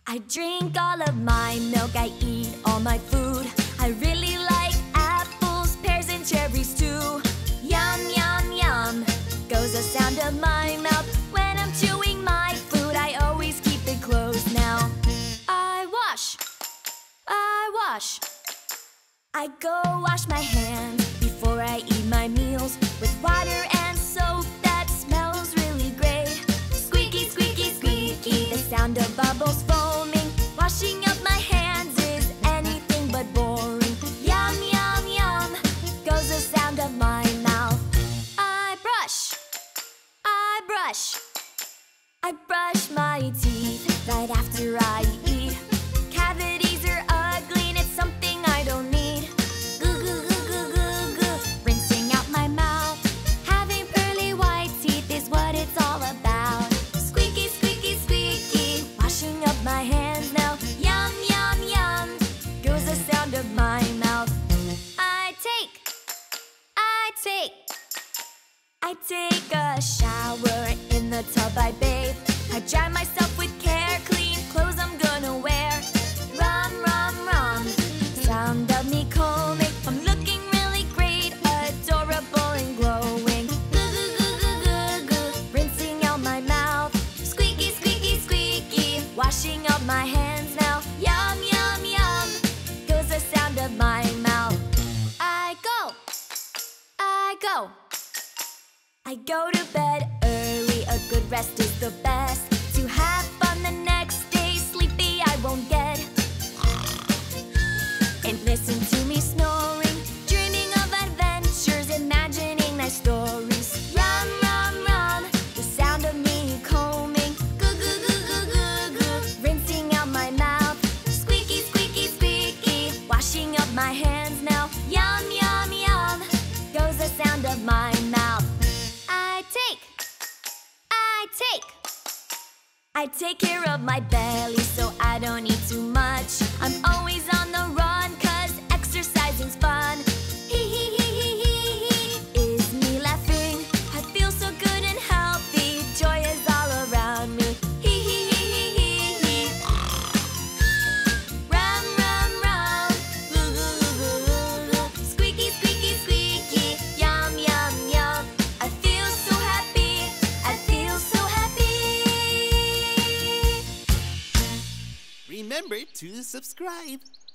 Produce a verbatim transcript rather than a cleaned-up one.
I drink all of my milk, I eat all my food. I really like apples, pears, and cherries too. Yum, yum, yum, goes the sound of my mouth. When I'm chewing my food, I always keep it closed now. I wash, I wash. I go wash my hands before I eat my meals with water and soap that smells really great. Squeaky, squeaky, squeaky, the sound of bubbles foaming. Washing up my hands is anything but boring. Yum, yum, yum, goes the sound of my mouth. I brush, I brush. I brush my teeth right after I eat. Cavities are ugly and it's something I don't need. Goo, goo, goo, goo, goo, goo. Rinsing out my mouth. Having pearly white teeth is what it's all about. Squeaky, squeaky, squeaky, washing up my hands now. Yum, yum, yum, goes the sound of my mouth. I take, I take I take a shower in the tub I bathe. I dry myself with care, clean clothes I'm gonna wear. Rum, rum, rum, sound of me combing. I'm looking really great, adorable and glowing. Goo, goo, goo, goo, goo, goo, rinsing out my mouth. Squeaky, squeaky, squeaky, washing up my hands now. Yum, yum, yum, goes the sound of my mouth. I go, I go. I go to bed early, a good rest is the best. To have fun the next day, sleepy I won't get. And listen to me snoring, dreaming of adventures, imagining nice stories. Rum, rum, rum, the sound of me combing. Goo, goo, goo, goo, goo, goo, rinsing out my mouth. Squeaky, squeaky, squeaky, washing up my hands now. Yum, yum, yum, goes the sound of my mouth. I take, I take I take care of my belly so I don't eat too much. I'm always on the run cause exercising's fun. Hee hee hee hee hee hee is me laughing. I feel so good and healthy, joy is all around me. Hee hee hee hee hee hee. Rum, rum, rum, goo goo goo goo goo goo. Squeaky, squeaky, squeaky, yum, yum, yum. I feel so happy, I feel so happy. Remember to subscribe.